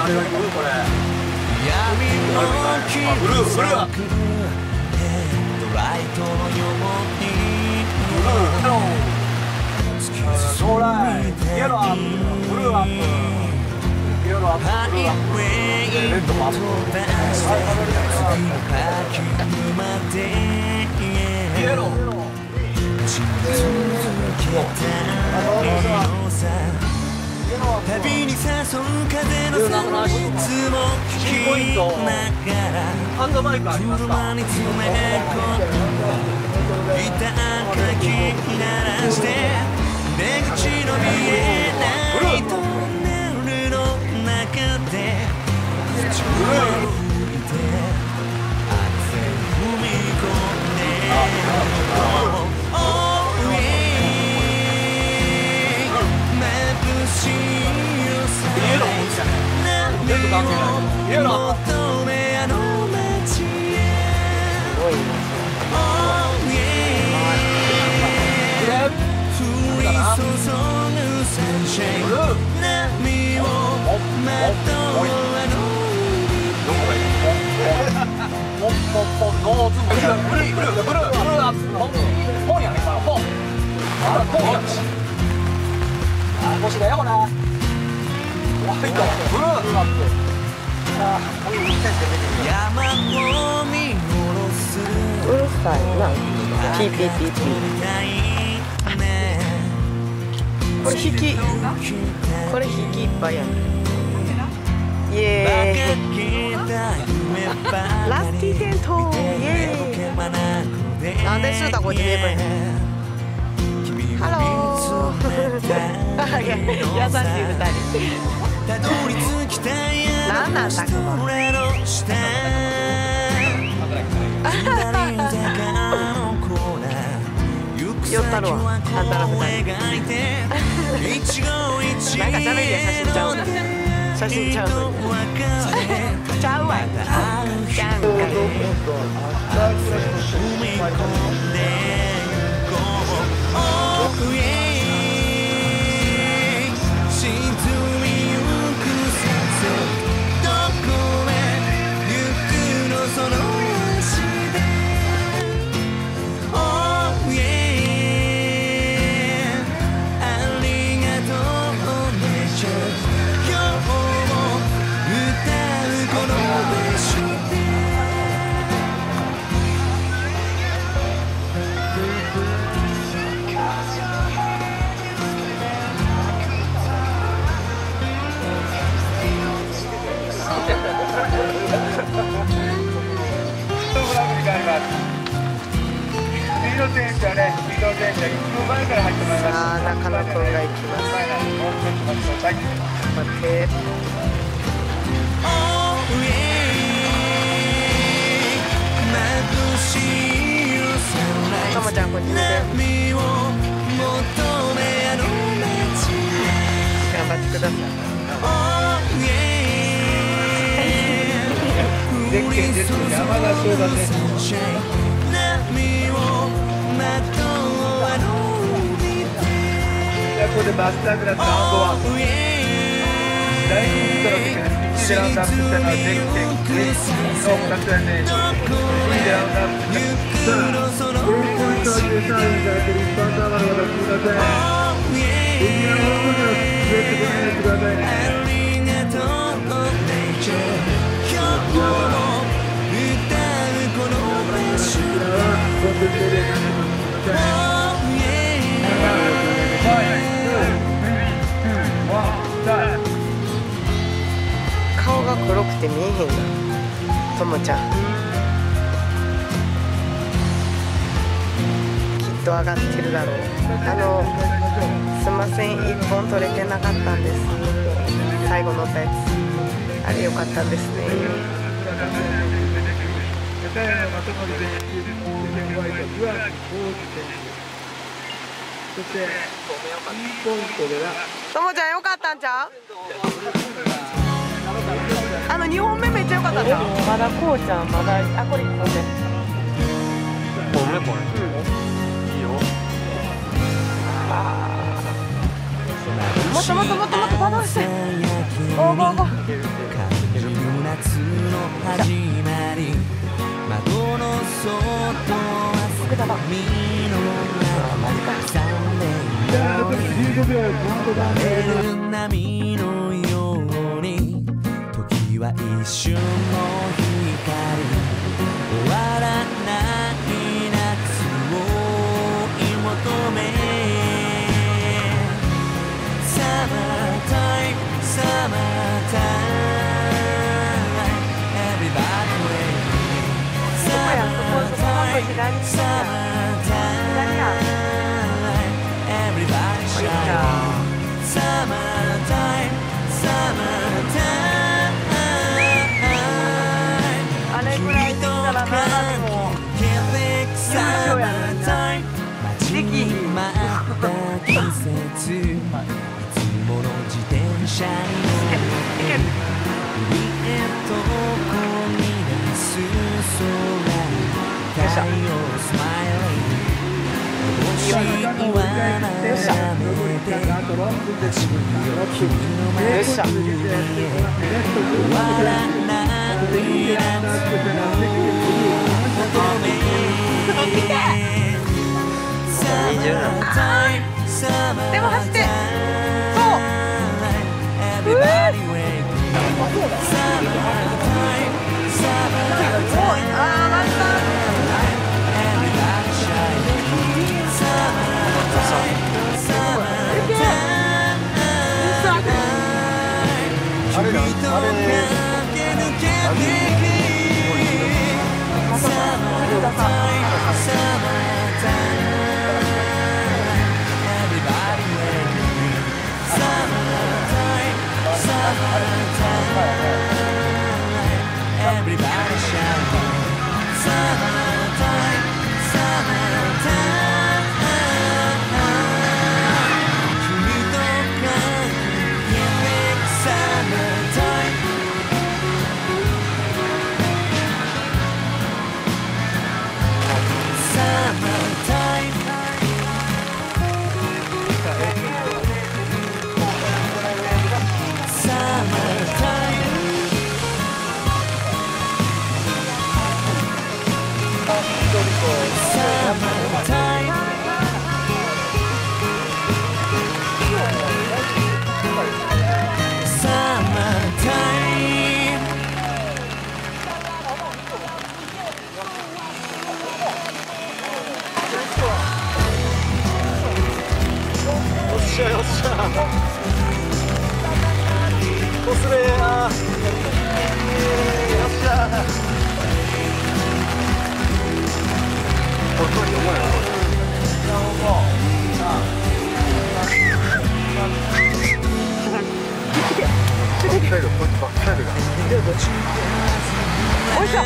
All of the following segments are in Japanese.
誰が行くこれ。ブルーブルー。将来イエローアップ、ブルーアップ、イエローアップ、ブルーアップ、レッドもアップ。イエロー。旅に誘う風のさいつも聞きながらハンドマイクありますか？車に詰め込んで板かき鳴らして出口の見えないトンネルの中で口を置いてアクセル踏み込んでうるさいな。ピーピーピーピー。これ引き。これ引きいっぱいやん。イエーイ。ラスティテント。イエーイ。なんでスータこっち見えばいいの？ハロー。優しい2人。なんなんだこの。寄ったるわ、あんたら2人。なんか喋りや写真ちゃう。写真ちゃう。ちゃうわ。ちゃうかさあ、中野くんが行きます。待って。ともちゃんこっち見て。頑張ってください。 ゼッケンです。山田翔太選手。ここでバスタークラスナンバーワン。第2ストロークでラウンドアップしたのはゼッケンの2つやね。でラウンドアップした。さあ、ポイントを13位にされている一般サーバーの方すみません。エリアの方には滑ってこないでくださいね。 顔が黒くて見えへんな、ともちゃん。きっと上がってるだろう。すいません、1本取れてなかったんです。最後乗ったやつ、あれ良かったんですね。 そして、ポイントではともちゃん良かったんちゃう？2本目めっちゃ良かったんちゃう？まだこうちゃん、まだ、あ、これ1本目。 1本目これ。いいよ。 もっともっともっともっとパドルして。 おー感じる夏の始まり窓の外は海の中に刻んでいる波のように時は一瞬の光終わらない夏を追い求めSummertime, summertime, everybody waiting. Summertime, summertime, everybody shining. Summertime, summertime. あれぐらいしたら長でも Summertime, 待ちに待った季節。もの自転車に乗って海へとこぎ出す空太陽スマイリング星は眺めて走るよ君の前へ終わらない夏の求めでも走って。 Everybody waiting. Summertime, summertime. Everybody shining. Summertime, summertime. 君と駆け抜けていく Summertime, summertime. Everybody waiting. Summertime. Summertime, everybody shouting. Summertime, summertime. 君と駆け抜けて Summertime. Summertime. Summertime. Summertime. よっしゃよっしゃ。コスプレや。よっしゃ。これどういう思いなの？バックサイド、こっちバックサイドが。 おいしょ。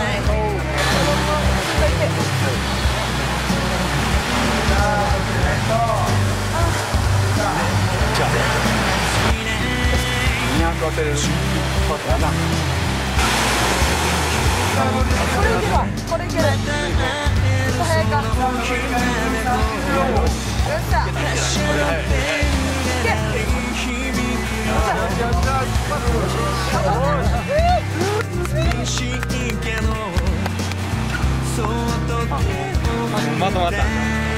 じゃあ。200当てる。これやな。 これいけば、これいける。早いか。よっしゃ。 まとまった。